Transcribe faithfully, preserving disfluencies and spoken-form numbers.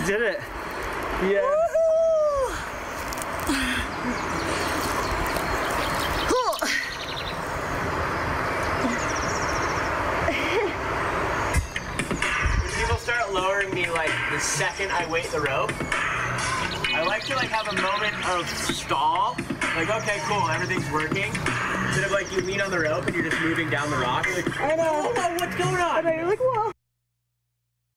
did it. Yeah. People start lowering me like the second I weight the rope. I like to like have a moment of stall. Like, okay, cool, everything's working. Instead of like you lean on the rope and you're just moving down the rock. You're like, I know. Whoa, whoa, what's going on? And then you're like, whoa.